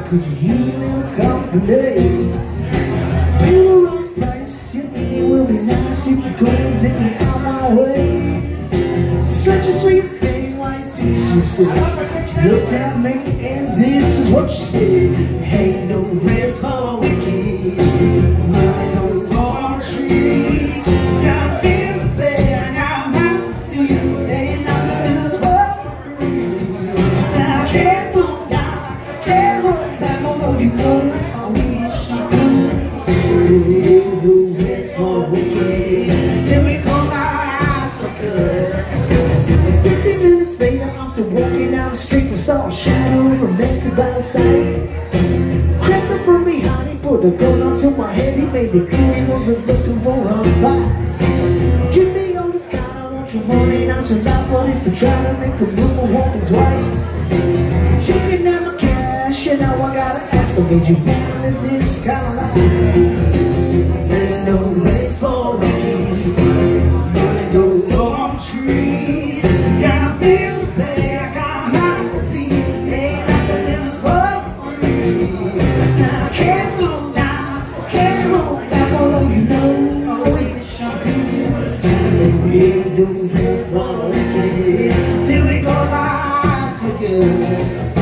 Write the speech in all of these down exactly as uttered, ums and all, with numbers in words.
could you use a little company? Pay the right price, you think it will be nice. You can go and take me out my way. Such a sweet thing, why do you say? You looked at me and this is what you say. Ain't no rest for the wicked, money don't grow on trees. Got bills to pay, I got mouths to feed. Ain't nothing in this world for free. I can't slow down, can't hold back, although you know I wish I could. Ain't no rest for the wicked till we close our eyes for good. Fifteen minutes later, I'm still walking down the street and saw a shadow of a man by the side. Crept up from behind, he put a gun up to my head. He made it clear he wasn't looking for a fight. Give me all the gun, I want your money, not your life. But if you try to make a move, I want it twice. Checking out my cash, and now I gotta ask him, did you live this kind of life? Ain't no rest for the wicked, money don't grow on trees. Got bills to pay, I got mouths to feed. Ain't nothing in this world for me. Now I can't slow down, can't roll back, although you know I wish I could. Ain't no rest for the wicked till we close our eyes for good.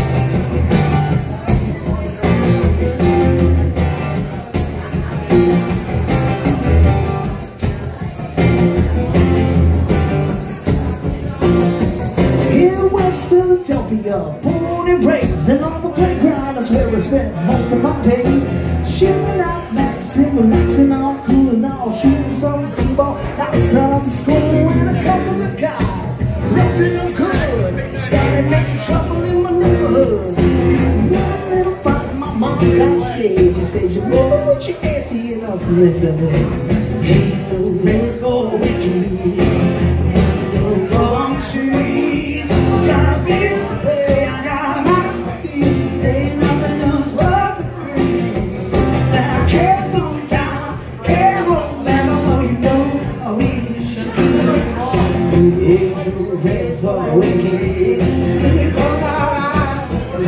Philadelphia, born and raised, and on the playground is where I spent most of my day. Chilling out, maxing, relaxing, all cooling off, shooting some football outside the school, and a couple of guys melting them good, started making trouble in my neighborhood. One little fight, my mom got scared. She said, "You know what your auntie and uncle in the day? Ain't no rest for the wicked, ain't no wrong trees. Got bills to pay, I got mouths to feed. Ain't nothing else worth the free. Now I can't slow down, can't hold back, although you know I wish I could. Ain't no rest for the wicked till we close our eyes. I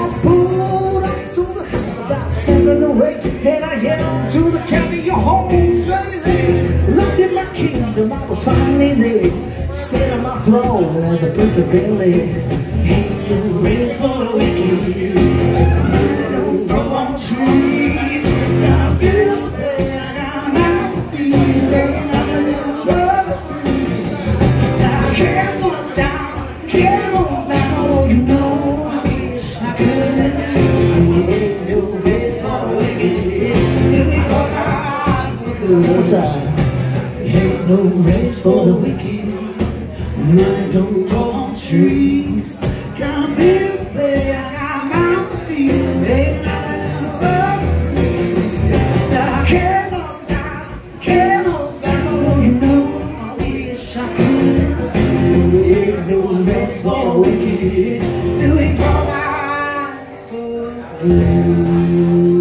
pulled up to the house about seven or eight, and I yelled to the cabby, "You're home, slowly." Looked at my kingdom, I was finally there. Sit on my throne as a prince of Billy. Ain't no rest for the wicked, money don't grow on trees. Got bills to pay, I got mouths to feed. Ain't nothing else worth the free. Now I can't slow down, can't hold back, although you know I wish I could. Ain't no rest for the wicked till we close our eyes for good time. Ain't no rest for the wicked, money don't grow on trees. Got bills to pay, I got mouths to feed. Ain't nothing else worth the free. Now I can't slow down, can't hold back, although you know I wish I could. Ain't no rest for the wicked till we close our eyes for good.